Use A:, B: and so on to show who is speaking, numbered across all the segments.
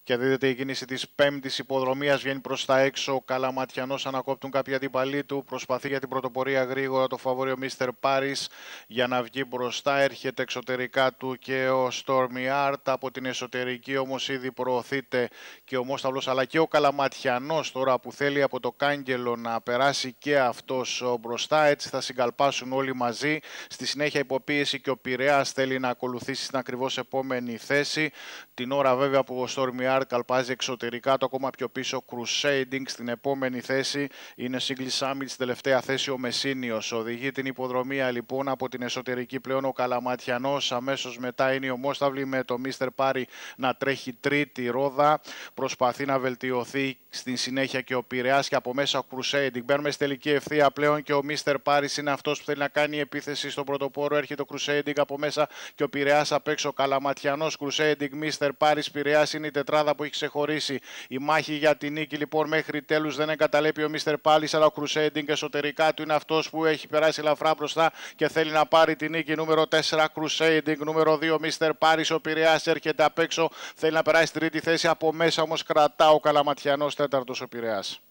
A: Και δείτε η κίνηση της πέμπτης υποδρομίας βγαίνει προς τα έξω. Ο Καλαματιανός ανακόπτουν κάποιοι αντίπαλοι του. Προσπαθεί για την πρωτοπορία γρήγορα το φαβόριο Mr. Paris για να βγει μπροστά. Έρχεται εξωτερικά του και ο Stormy Art. Από την εσωτερική όμως ήδη προωθείται και ο Μόσταυλος αλλά και ο Καλαματιανός τώρα που θέλει από το κάγκελο να περάσει και αυτός μπροστά. Έτσι θα συγκαλπάσουν όλοι μαζί. Στη συνέχεια υποπίεση και ο Πειραιάς θέλει να ακολουθήσει στην ακριβώς επόμενη θέση. Την ώρα βέβαια που ο Stormy Art καλπάζει εξωτερικά, το ακόμα πιο πίσω Crusading στην επόμενη θέση είναι Single Summit, στην τελευταία θέση ο Μεσίνιος. Οδηγεί την υποδρομία λοιπόν από την εσωτερική πλέον ο Καλαματιανός. Αμέσως μετά είναι ο Μόσταυλη με το Mr. Πάρη να τρέχει τρίτη ρόδα. Προσπαθεί να βελτιωθεί στην συνέχεια και ο Πειραιάς και από μέσα ο Crusading. Μπαίνουμε στη τελική ευθεία πλέον και ο Mr. Πάρης είναι αυτός που θέλει να κάνει επίθεση στον πρωτοπόρο. Έρχεται ο Crusading από μέσα και ο Πειραιάς απ' έξω. Καλαματιανός, Crusading, Mr. Πάρης, Πειραιάς είναι η τετράδα που έχει ξεχωρίσει. Η μάχη για την νίκη λοιπόν μέχρι τέλους δεν εγκαταλείπει ο Mr. Πάρης, αλλά ο Crusading εσωτερικά του είναι αυτός που έχει περάσει ελαφρά μπροστά και θέλει να πάρει την νίκη. Νούμερο 4 Crusading, νούμερο 2 Mr. Πάρης, ο Πειραιάς έρχεται απ' έξω, θέλει να περάσει τρίτη θέση, από μέσα όμως κρατά ο Καλαματιανός, τέταρτος ο Πειραιάς.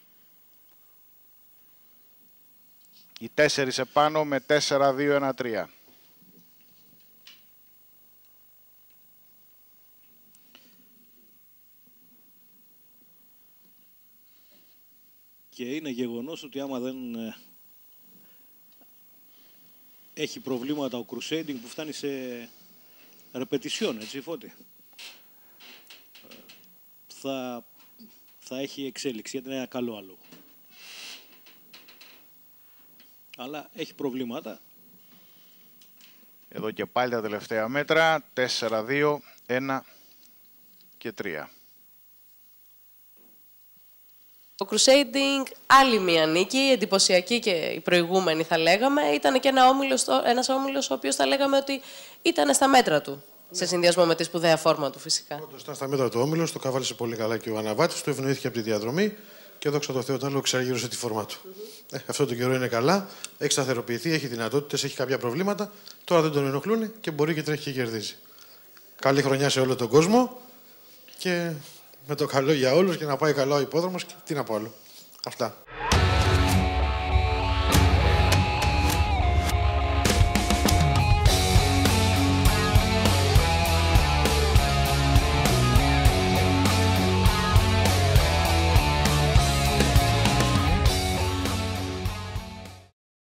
A: Οι 4 επάνω με 4-2-1-3.
B: Και είναι γεγονός ότι άμα δεν έχει προβλήματα ο Crusading που φτάνει σε ρεπετησιόν, έτσι Φώτη, θα έχει εξέλιξη, γιατί είναι ένα καλό άλογο. Αλλά έχει προβλήματα.
A: Εδώ και πάλι τα τελευταία μέτρα, 4-2, 1 και 3.
C: Το Crusading, άλλη μία νίκη, εντυπωσιακή και η προηγούμενη θα λέγαμε. Ήταν και ένας όμιλος ο οποίος θα λέγαμε ότι ήταν στα μέτρα του, σε συνδυασμό με τη σπουδαία φόρμα του φυσικά.
D: Όντως ήταν στα μέτρα του όμιλος, το καβάλισε πολύ καλά και ο Αναβάτης, του ευνοήθηκε από τη διαδρομή και δόξα τω Θεώ, άλλο εξαργύρωσε τη φόρμα του. Αυτό το καιρό είναι καλά, έχει σταθεροποιηθεί, έχει δυνατότητες, έχει κάποια προβλήματα. Τώρα δεν τον ενοχλούν και μπορεί και τρέχει και κερδίζει. Καλή χρονιά σε όλο τον κόσμο και με το καλό για όλους και να πάει καλά ο υπόδρομος και τι να πω άλλο. Αυτά.